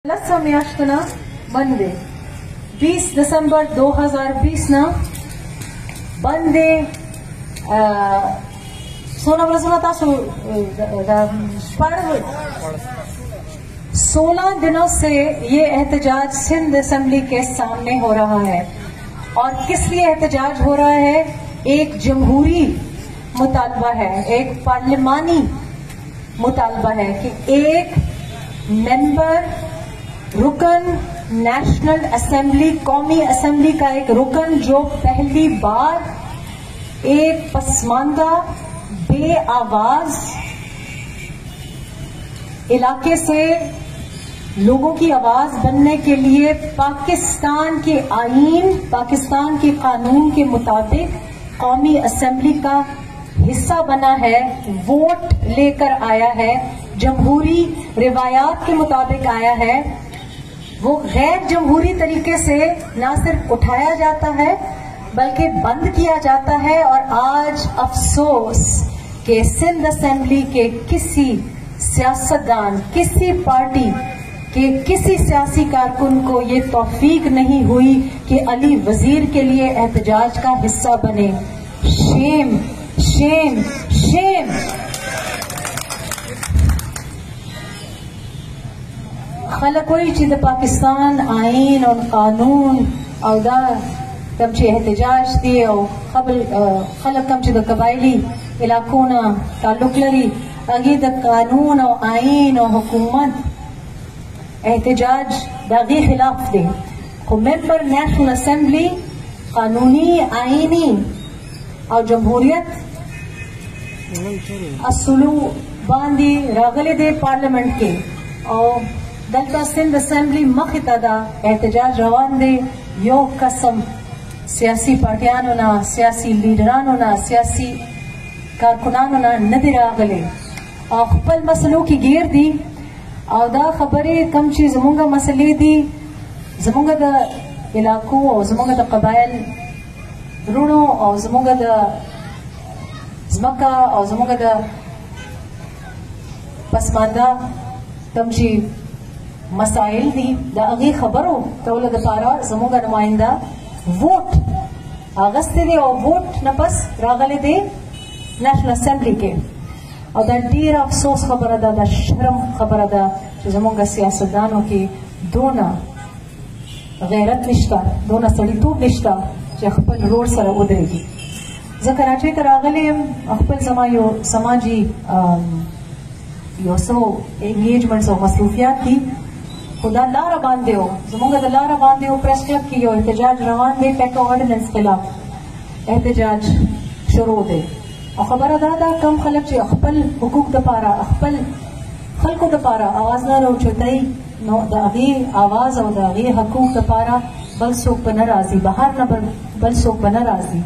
میاشتنا بند 20 دسمبر 2020 نا بند سونا برسونا تاسو 16 دنوں سے یہ احتجاج سندھ اسمبلی کے سامنے ہو رہا ہے اور کس لیے احتجاج ہو رہا ہے؟ ایک جمہوری مطالبہ ہے، ایک پارلیمانی مطالبہ ہے کہ ایک ممبر رکن نیشنل اسمبلی، قومی اسمبلی کا ایک رکن جو پہلی بار ایک پسماندہ بے آواز علاقے سے لوگوں کی آواز بننے کے لیے پاکستان کے آئین، پاکستان کے قانون کے مطابق قومی اسمبلی کا حصہ بنا ہے، ووٹ لے کر آیا ہے، جمہوری روایات کے مطابق آیا ہے، وہ غیر جمہوری طریقے سے نہ صرف اٹھایا جاتا ہے بلکہ بند کیا جاتا ہے۔ اور آج افسوس کہ سندھ اسمبلی کے کسی سیاستدان، کسی پارٹی کہ کسی سیاسی کارکن کو یہ توفیق نہیں ہوئی کہ علی وزیر کے لیے احتجاج کا حصہ بنے۔ شیم شیم شیم۔ خلق کوئی چیز پاکستان آئین اور قانون اور دا کم چی احتجاج دی اور خلق کم چی دا قبائلی علاقونا تعلق لری اگی دا قانون اور آئین اور حکومت احتجاج داغی خلاف دے کو ممبر نیشنل اسمبلی قانونی آئینی اور جمہوریت اصولو باندی راغلے دے پارلیمنٹ کے اور دلتا سندھ اسمبلی مخطدہ احتجاج روان دے یو قسم سیاسی پارٹیانونا، سیاسی لیڈرانونا، سیاسی کارکنانونا ندی راغلے اور خپل مسئلوں کی گیر دی اور دا خبری کم چیز زمونگا مسئلے دی زمونگا دا علاقوں اور زمونگا دا قبائل رونو اور زمونگا دا زمکا اور زمونگا دا پسماندہ کم چی مسائل دی دا اگی خبروں تولد پارا زمونگا نمائندہ ووٹ آغستے دے اور ووٹ نپس راغلے دے نیشنل اسمبلی کے اور دا دیر افسوس خبر دا، دا شرم خبر دا جو زمونگا سیاستدانوں کی دونا غیرت نشتا، دونا سڑیتوب نشتا جو اخپل روڈ سر ادرے گی کراچی تر آغلے اخپل سماجی یو سو انگیجمنٹس اور مصروفیات دی خدا لارا باندے ہو زمونگا دا لارا باندے ہو پریس کلب کی یو احتجاج روان دے پیکو آرڈیننس خلاف احتجاج شروع دے اور خبر دا کم خلق چی اخپل حقوق دا پارا اخپل خلقو دا پارا آواز نہ رو چھتائی دا اغی آواز اور دا اغی حقوق دا پارا بل سوک بنا رازی باہر نہ بل سوک بنا رازی۔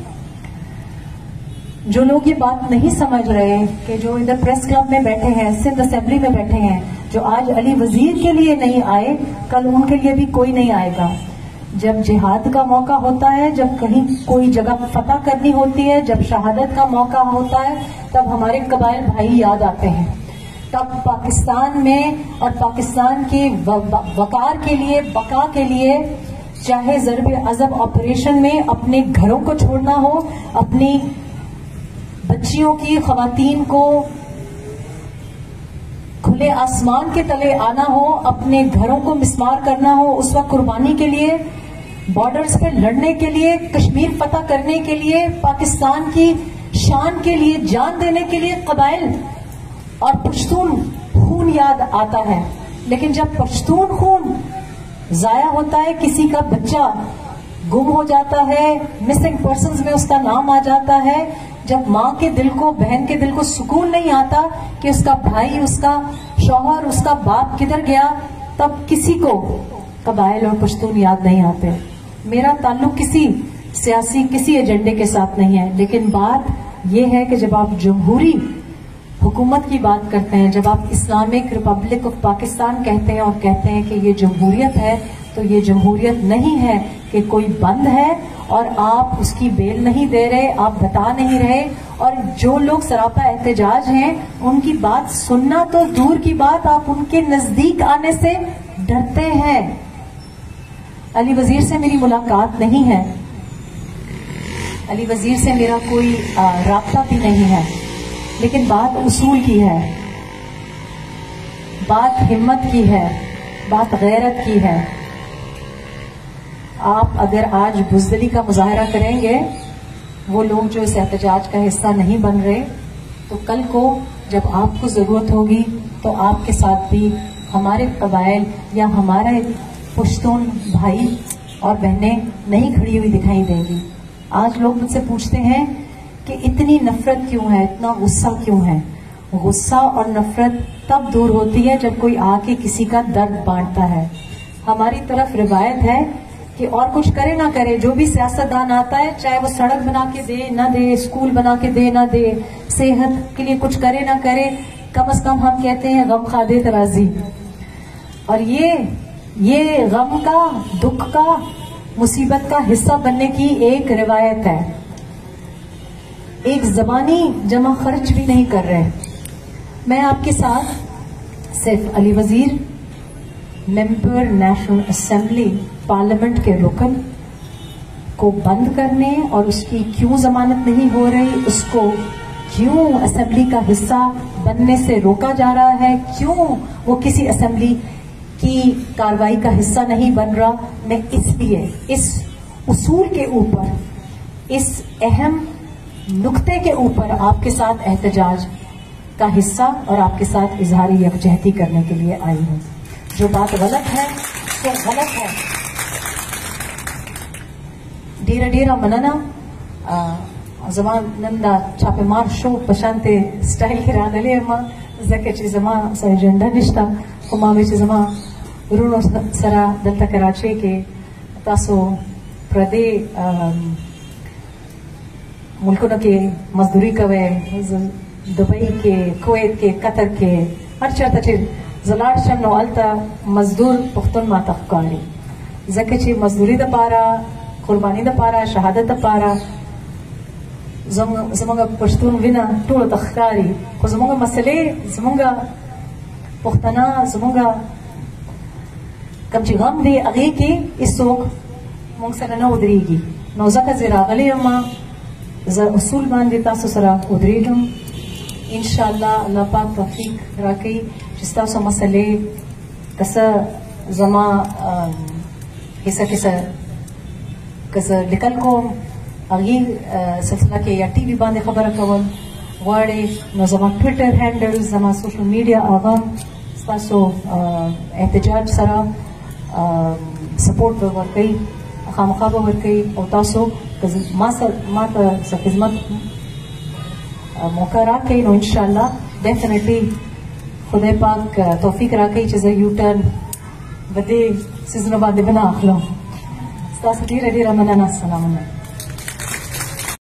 جو لوگ یہ بات نہیں سمجھ رہے کہ جو ادھر پریس کلب میں بیٹھے ہیں، سندھ اسمبلی میں بیٹھے ہیں، جو آج علی وزیر کے لیے نہیں آئے کل ان کے لیے بھی کوئی نہیں آئے گا۔ جب جہاد کا موقع ہوتا ہے، جب کہیں کوئی جگہ فتح کرنی ہوتی ہے، جب شہادت کا موقع ہوتا ہے، تب ہمارے قبائل بھائی یاد آتے ہیں، تب پاکستان میں اور پاکستان کے وقار کے لیے، بقا کے لیے چاہے ضرب عذب آپریشن میں اپنے گھروں کو چھوڑنا ہو، اپنی بچیوں کی، خواتین کو کھلے آسمان کے تلے آنا ہو، اپنے گھروں کو مسمار کرنا ہو، اس وقت قربانی کے لیے، بارڈرز پہ لڑنے کے لیے، کشمیر فتح کرنے کے لیے، پاکستان کی شان کے لیے جان دینے کے لیے قبائل اور پشتون خون یاد آتا ہے۔ لیکن جب پشتون خون ضائع ہوتا ہے، کسی کا بچہ گم ہو جاتا ہے، مسنگ پرسنز میں اس کا نام آ جاتا ہے، جب ماں کے دل کو، بہن کے دل کو سکون نہیں آتا کہ اس کا بھائی، اس کا شوہر، اس کا باپ کدھر گیا، تب کسی کو قبائل اور پشتون یاد نہیں آتے۔ میرا تعلق کسی سیاسی کسی ایجنڈے کے ساتھ نہیں ہے، لیکن بات یہ ہے کہ جب آپ جمہوری حکومت کی بات کرتے ہیں، جب آپ اسلامک ریپبلک آف پاکستان کہتے ہیں اور کہتے ہیں کہ یہ جمہوریت ہے، تو یہ جمہوریت نہیں ہے کہ کوئی بند ہے اور آپ اس کی بیل نہیں دے رہے، آپ بتا نہیں رہے، اور جو لوگ سراپا احتجاج ہیں ان کی بات سننا تو دور کی بات، آپ ان کے نزدیک آنے سے ڈرتے ہیں۔ ہیں علی وزیر سے میری ملاقات نہیں ہے, علی وزیر سے میرا کوئی رابطہ بھی نہیں ہے, لیکن بات اصول کی ہے, بات ہمت کی ہے, بات غیرت کی ہے. آپ اگر آج بزدلی کا مظاہرہ کریں گے, وہ لوگ جو اس احتجاج کا حصہ نہیں بن رہے, تو کل کو جب آپ کو ضرورت ہوگی تو آپ کے ساتھ بھی ہمارے قبائل یا ہمارے پشتون بھائی اور بہنیں نہیں کھڑی ہوئی دکھائی دیں گی. آج لوگ مجھ سے پوچھتے ہیں کہ اتنی نفرت کیوں ہے, اتنا غصہ کیوں ہے. غصہ اور نفرت تب دور ہوتی ہے جب کوئی آ کے کسی کا درد بانٹتا ہے. ہماری طرف روایت ہے کہ اور کچھ کرے نہ کرے, جو بھی سیاستدان آتا ہے, چاہے وہ سڑک بنا کے دے نہ دے, اسکول بنا کے دے نہ دے, صحت کے لیے کچھ کرے نہ کرے, کم از کم ہم کہتے ہیں غم خادے ترازی. اور یہ غم کا, دکھ کا, مصیبت کا حصہ بننے کی ایک روایت ہے. ایک زبانی جمع خرچ بھی نہیں کر رہے. میں آپ کے ساتھ صرف علی وزیر ممبر نیشنل اسمبلی پارلیمنٹ کے رکن کو بند کرنے اور اس کی کیوں ضمانت نہیں ہو رہی, اس کو کیوں اسمبلی کا حصہ بننے سے روکا جا رہا ہے, کیوں وہ کسی اسمبلی کی کارروائی کا حصہ نہیں بن رہا, میں اس لیے اس اصول کے اوپر, اس اہم نقطے کے اوپر آپ کے ساتھ احتجاج کا حصہ اور آپ کے ساتھ اظہار یکجہتی کرنے کے لیے آئی ہوں. جو بات غلط ہے تو غلط ہے. ڈیرا مننا زمان نندا چھاپے مار شو پشانتے سٹائل کی راغلی اما زکه چې زما سره ایجنډا نشته, خو ما وی چې زما ورونو سره دلته کراچۍ کې تاسو پردي ملکونو کې مزدوري کوئ, دبئی کې, کویت کې, قطر کې, هر چېرته چې زه لاړ شم نو هلته مزدور پښتون ماته ښکاري, ځکه چې مزدوري دپاره, قرباني دپاره, شهادت دپاره زمونږ پښتون وینه ټولو ته ښکاري. خو زمونږ مسلې, زمونږ پښتانه, زمونږ کوم چې غم دی هغې کې هېڅوک مونږ سره نه ودرېږي. نو ځکه زه راغلی یم, زه اصول باندې تاسو سره ودرېږم. انشاءالله الله پاک توفیق راکوي چې ستاسو مسلې که څه زما کیسه که زه لیکل کوم هغې سلسله کې یا ټي وي باندې خبره کول غواړئ نو زما ټویټر هینډل, زما سوشل میډیا هغه ستاسو احتجاج سره سپورټ به ورکوي, خامخا به ورکوي. او تاسو که ما ته څه خدمت موقع راکوي نو انشاءالله ډیفینیټلی خدای پاک توفیق راکوي چې زه یو ټرن په دې څیزونو باندې ونه اخلم. ستاسو ډېره ډېره مننه. السلام علیکم.